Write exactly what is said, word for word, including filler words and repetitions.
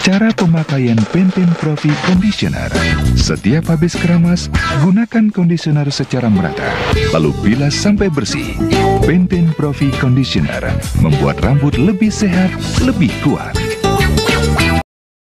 Cara pemakaian Pantene Pro-V Conditioner. Setiap habis keramas, gunakan conditioner secara merata, lalu bilas sampai bersih. Pantene Pro-V Conditioner membuat rambut lebih sehat, lebih kuat.